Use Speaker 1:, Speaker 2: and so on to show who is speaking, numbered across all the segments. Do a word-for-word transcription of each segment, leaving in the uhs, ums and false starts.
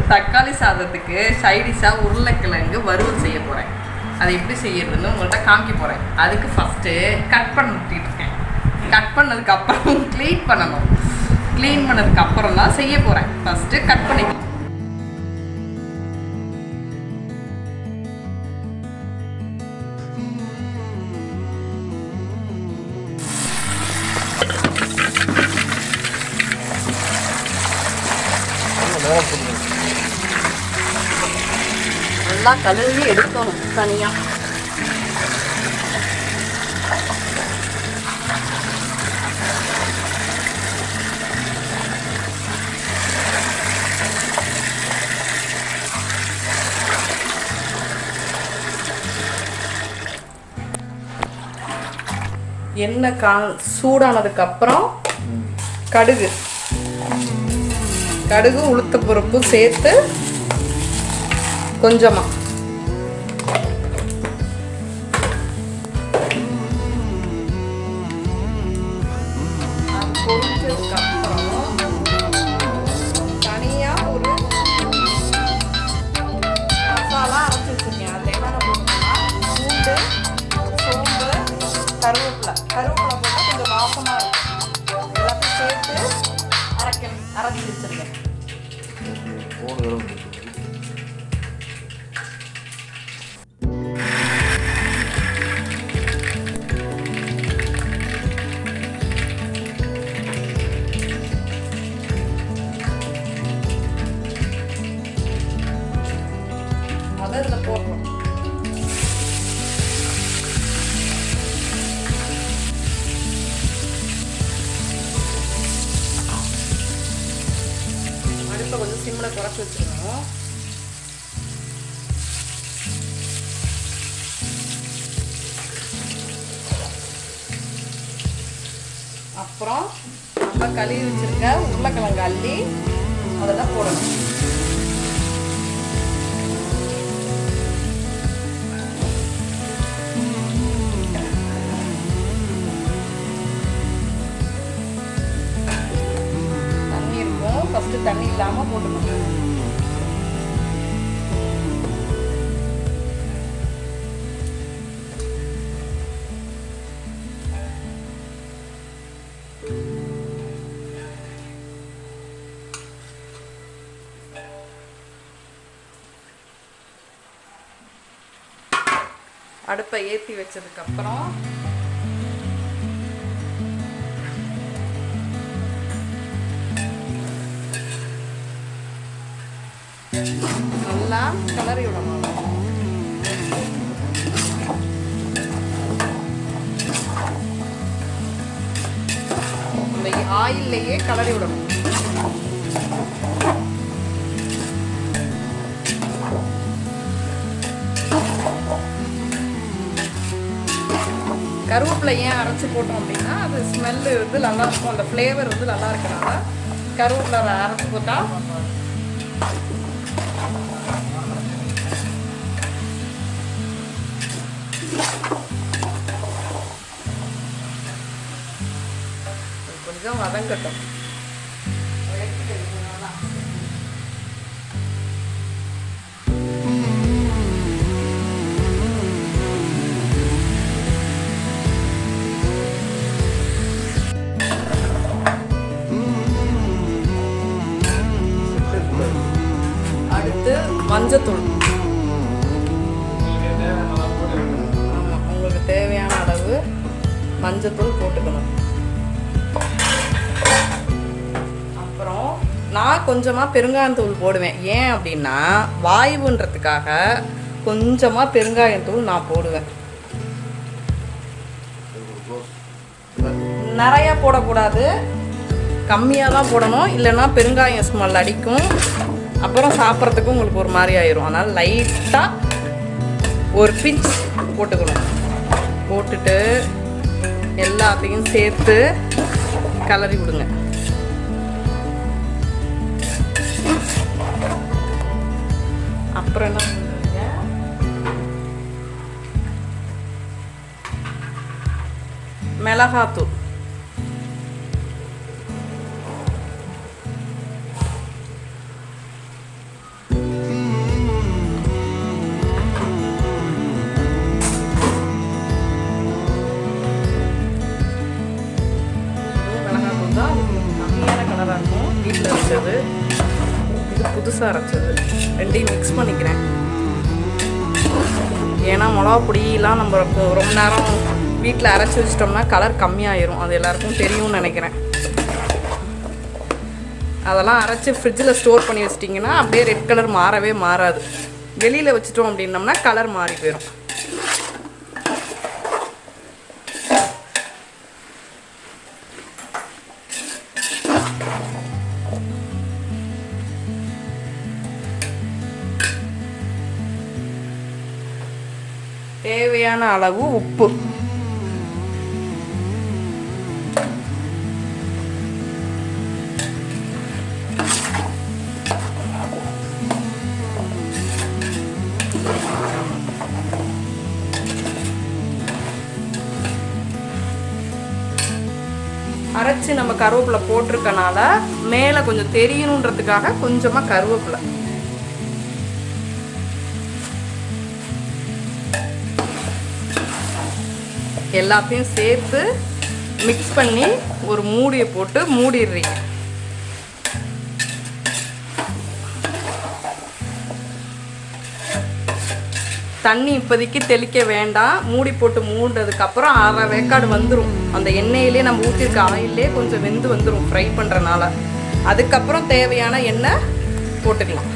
Speaker 1: தக்காளி சாதத்துக்கு சைடிஷாக உருளைக்கிழங்கு வறுவல் செய்ய போகிறேன். அதை எப்படி செய்யறதுன்னு உங்கள்கிட்ட காமிக்க போகிறேன். அதுக்கு ஃபஸ்ட்டு கட் பண்ணிட்டு இருக்கேன். கட் பண்ணதுக்கப்புறம் க்ளீன் பண்ணணும். க்ளீன் பண்ணதுக்கு அப்புறம் தான் செய்ய போகிறேன். ஃபஸ்ட்டு கட் பண்ணிக்கலாம். நல்லா கழுவி எடுக்கணும் தனியா. எண்ணெய் கா சூடானதுக்கு அப்புறம் கடுகு கடுகு உளுத்த பருப்பு சேர்த்து கொஞ்சமா பொரிச்சதுக்கு அப்புறம் தனியா ஒரு மசாலா அரைச்சி வச்சிருக்கேன். அது என்னென்ன போட்டோம்னா பூண்டு, சோம்பு, கருவேப்பிலை கருவேப்பிலை போட்டால் கொஞ்சம் வாசமாக இருக்கும். எல்லாத்தையும் சேர்த்து அரைக்க அரைச்சி வச்சிருக்கேன். அதை இதில் போடுறோம். அடுப்பை கொஞ்சம் சிம்மில் குறைச்சி வச்சுருக்கோம். அப்புறம் நம்ம கழுவி வச்சிருக்க உருளைக்கிழங்கு அள்ளி அதெல்லாம் போடணும். தண்ணி இருக்கும், ஃபர்ஸ்ட் தண்ணி இல்லாம போட்டுக்கணும். அடுப்பை ஏற்றி வச்சதுக்கப்புறம் நல்லா கிளறி விடணும். இந்த ஆயில்லையே கிளறி விடணும். கருவேப்பிலை ஏன் அரைச்சி போட்டோம் அப்படின்னா அது ஸ்மெல்லு வந்து நல்லா இருக்கும். அந்த ஃப்ளேவர் வந்து நல்லா இருக்கனால கருவேப்பிலை அரைச்சி போட்டால் கொஞ்சம் வதங்கட்டும். மஞ்சத்தூள் உங்களுக்கு தேவையான அளவு மஞ்சத்தூள் போட்டுக்கணும். அப்புறம் நான் கொஞ்சமாக பெருங்காயத்தூள் போடுவேன். ஏன் அப்படின்னா வாயுன்றதுக்காக கொஞ்சமாக பெருங்காயத்தூள் நான் போடுவேன். நிறையா போடக்கூடாது, கம்மியாக தான் போடணும். இல்லைன்னா பெருங்காயம் ஸ்மெல் அடிக்கும், அப்புறம் சாப்பிட்றதுக்கும் உங்களுக்கு ஒரு மாதிரி ஆயிரும். அதனால் லைட்டாக ஒரு பிஞ்ச் போட்டுக்கணும். போட்டுட்டு எல்லாத்தையும் சேர்த்து கிளறி விடுங்க. அப்புறம் என்ன பண்ணுறீங்க, மிளகாத்தூள் அரைச்சது, இது புதுசாக அரைச்சது, ரெண்டையும் மிக்ஸ் பண்ணிக்கிறேன். ஏன்னா மிளகா பொடியெலாம் நம்ம ரொம்ப நேரம் வீட்டில் அரைச்சி வச்சிட்டோம்னா கலர் கம்மியாயிரும். அது எல்லாருக்கும் தெரியும்னு நினைக்கிறேன். அதெல்லாம் அரைச்சி ஃப்ரிட்ஜில் ஸ்டோர் பண்ணி வச்சிட்டிங்கன்னா அப்படியே ரெட் கலர் மாறவே மாறாது. வெளியில் வச்சிட்டோம் அப்படின்னம்னா கலர் மாறி போயிடும். தேவையான அளவு உப்பு, அரைச்சி நம்ம கருவேப்பிலை போட்டிருக்கனால மேலே கொஞ்சம் தெரியணுன்றதுக்காக கொஞ்சமாக கருவேப்பிலை, எல்லாத்தையும் சேர்த்து மிக்ஸ் பண்ணி ஒரு மூடியை போட்டு மூடிடுறீங்க. தண்ணி இப்போதைக்கு தெளிக்க வேண்டாம். மூடி போட்டு மூடுறதுக்கப்புறம் அரை வேக்காடு வந்துடும். அந்த எண்ணெயிலே நம்ம ஊற்றிருக்க ஆயிலே கொஞ்சம் வெந்து வந்துடும் ஃப்ரை பண்ணுறனால. அதுக்கப்புறம் தேவையான எண்ணெய் போட்டுக்கலாம்.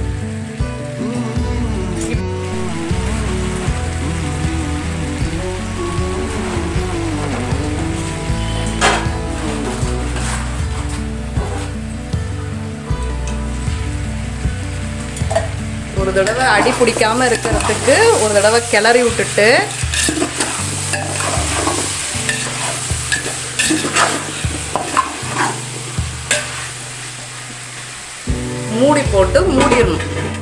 Speaker 1: ஒரு தடவை அடி பிடிக்காம இருக்கிறதுக்கு ஒரு தடவை கிளறி விட்டுட்டு மூடி போட்டு மூடிடணும்.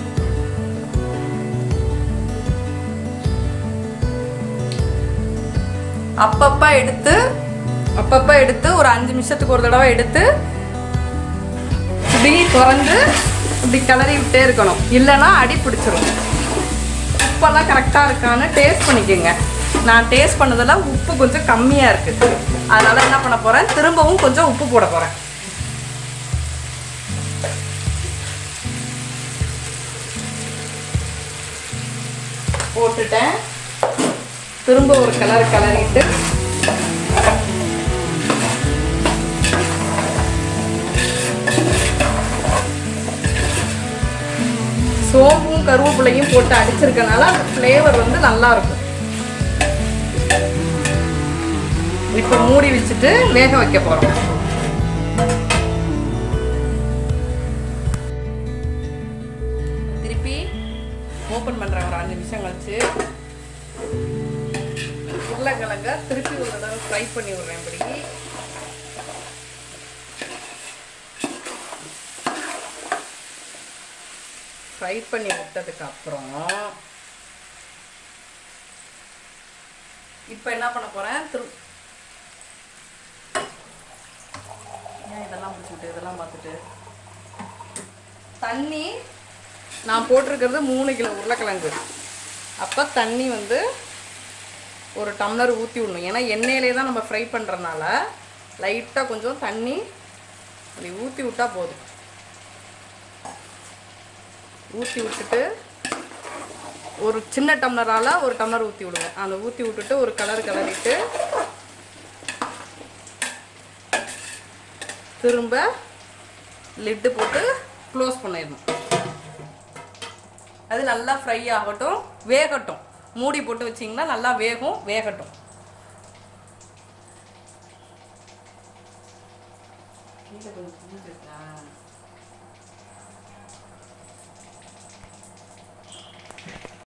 Speaker 1: அப்பப்ப எடுத்து அப்பப்ப எடுத்து ஒரு அஞ்சு நிமிஷத்துக்கு ஒரு தடவை எடுத்து இப்படி திறந்து இப்படி கிளறி விட்டே இருக்கணும். இல்லைன்னா அடி பிடிச்சிரும். உப்பெல்லாம் கரெக்டாக இருக்கான்னு டேஸ்ட் பண்ணிக்கோங்க. நான் டேஸ்ட் பண்ணதில் உப்பு கொஞ்சம் கம்மியாக இருக்குது. அதனால் என்ன பண்ண போகிறேன், திரும்பவும் கொஞ்சம் உப்பு போட போகிறேன். போட்டுட்டேன். திரும்ப ஒரு கலர் கலரிட்டு சோம்பும் கருவேப்பிலையும் போட்டு அடிச்சிருக்கனால அந்த ஃப்ளேவர் வந்து நல்லா இருக்கும். இப்போ மூடி வச்சுட்டு வேக வைக்க போறோம். திருப்பி ஓபன் பண்றேன். ஒரு அஞ்சு நிமிஷம் கழிச்சு உருளைக்கிழங்க திருப்பி ஒரு தடவை ஃப்ரை பண்ணி விடுறேன். இப்படி ஃப்ரை பண்ணி விட்டதுக்கு அப்புறம் இப்போ என்ன பண்ண போறேன், திரு ஏன் இதெல்லாம் பிடிச்சிட்டு இதெல்லாம் பார்த்துட்டு தண்ணி நான் போட்டிருக்கிறது மூணு கிலோ உருளைக்கிழங்கு. அப்போ தண்ணி வந்து ஒரு டம்ளர் ஊற்றி விடணும். ஏன்னா எண்ணெயிலே தான் நம்ம ஃப்ரை பண்ணுறதுனால லைட்டாக கொஞ்சம் தண்ணி அப்படி ஊற்றி விட்டா போதும். ஊற்றி விட்டுட்டு ஒரு சின்ன டம்ளரால் ஒரு டம்ளர் ஊற்றி விடுவேன். அந்த ஊற்றி விட்டுட்டு ஒரு கலர் கலரிட்டு திரும்ப லிட்டு போட்டு க்ளோஸ் பண்ணிடணும். அது நல்லா ஃப்ரை ஆகட்டும், வேகட்டும். மூடி போட்டு வச்சிங்கன்னா நல்லா வேகும், வேகட்டும்.